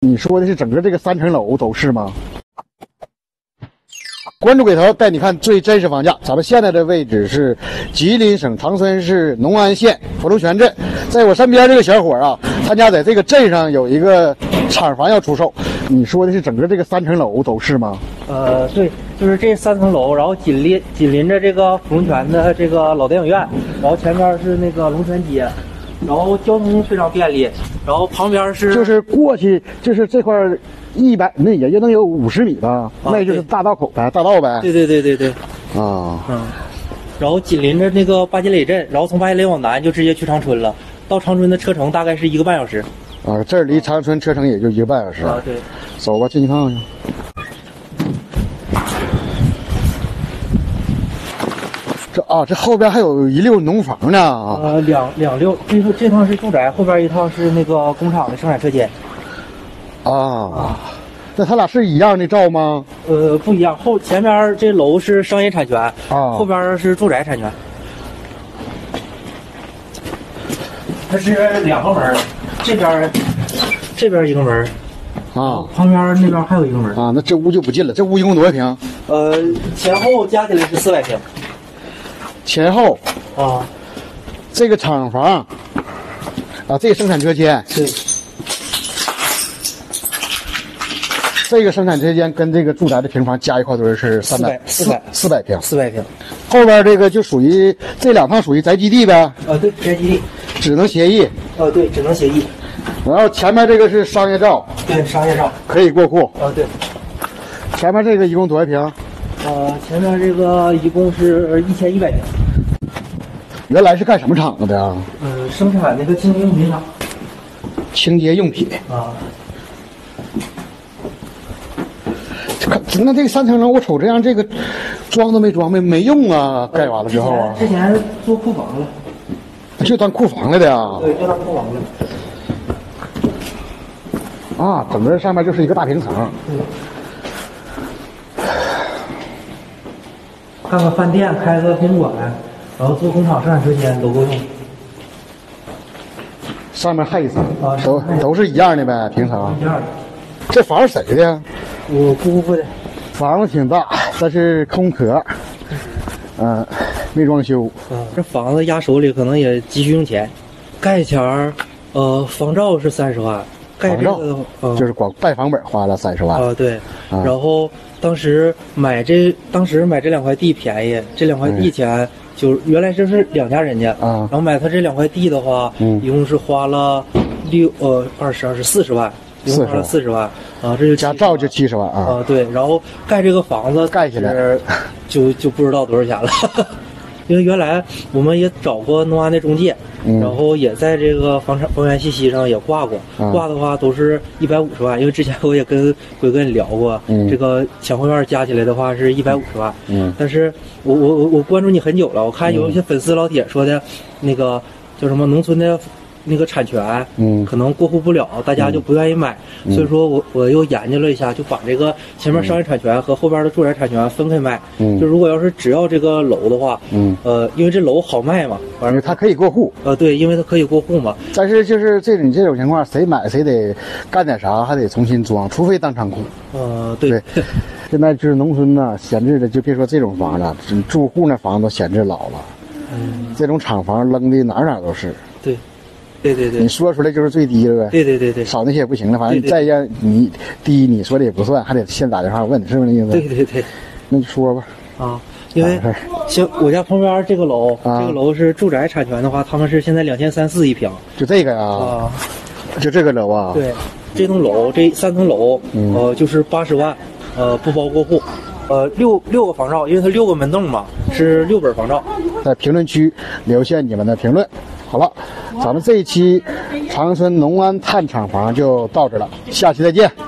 你说的是整个这个3层楼都是吗？关注鬼头带你看最真实房价。咱们现在的位置是吉林省长春市农安县佛龙泉镇，在我身边这个小伙啊，他家在这个镇上有一个厂房要出售。你说的是整个这个3层楼都是吗？ 对，就是这3层楼，然后紧邻着这个佛龙泉的这个老电影院，然后前边是那个龙泉街，然后交通非常便利，然后旁边是就是过去就是这块100，那也就能有50米吧，那就是大道口呗，大道呗。 对。 啊， 然后紧邻着那个八杰垒镇，然后从八杰垒往南就直接去长春了，到长春的车程大概是1个半小时。 啊，这儿离长春车程也就1个半小时。 对。 走吧，进去看看。这后边还有一溜农房呢。 两溜，这趟是住宅，后边一趟是那个工厂的生产车间。 那他俩是一样的照吗？ 不一样，前边这楼是商业产权，后边是住宅产权。它是2个门，这边一个门，旁边那边还有一个门。 那这屋就不近了。这屋一共多少平？ 前后加起来是400平。 前后这个厂房这个生产车间， 对， 这个生产车间跟这个住宅的平房加一块堆是400平。 400平。 后边这个就属于这2趟属于宅基地呗。 对，宅基地。 只能协议。 对，只能协议。 然后前面这个是商业照。 对，商业照可以过户。 对。 前面这个一共多少平？ 前面这个一共是1100平。 原来是干什么厂子的呀？ 生产那个清洁用品厂。 清洁用品。那这个3层楼，我瞅这样，这个装都没装，没用啊！盖完了之后之前做库房了。 就当库房来的呀？ 对，就当库房了。 整个上面就是一个大平层。 看个饭店，开个宾馆，然后做工厂生产车间都够用。 上面还一层，都是一样的呗，平层。 一样的。 这房是谁的？ 我姑父的。 房子挺大，但是空壳，没装修。 这房子压手里可能也急需用钱。盖前儿，房照是30万，盖这个就是光办房本花了30万。 对。然后当时买这2块地便宜，这2块地钱就原来这是2家人家然后买他这2块地的话，一共是花了40万。一共花了40万这就加照就70万对，然后盖这个房子盖起来就不知道多少钱了。因为原来我们也找过农安的中介，然后也在这个房源信息上也挂过，挂的话都是150万。因为之前我也跟鬼哥你聊过，这个前后院加起来的话是150万。但是我关注你很久了，我看有一些粉丝老铁说的，那个叫什么农村的那个产权，可能过户不了，大家就不愿意买，所以说我又研究了一下，就把这个前面商业产权和后边的住宅产权分开卖。就如果要是只要这个楼的话，因为这楼好卖嘛，反正它可以过户。 对，因为它可以过户嘛。 但是就是你这种情况，谁买谁得干点啥，还得重新装，除非当仓库。 对。 现在就是农村呢，闲置的就别说这种房了，住户那房子都闲置老了。这种厂房扔的哪都是。 对， 你说出来就是最低了呗。 对， 少那些也不行了，反正再让你低，你说的也不算，还得先打电话问，是不是那意思？ 对， 那就说吧。 因为像我家旁边这个楼，这个楼是住宅产权的话，他们是现在2300-2400一平。 就这个呀？就这个楼啊？ 对，这栋楼这3层楼，就是80万，不包过户。6个房照，因为它6个门洞嘛，是6本房照。 在评论区留下你们的评论。好了，咱们这一期长春农安探厂房就到这了，下期再见。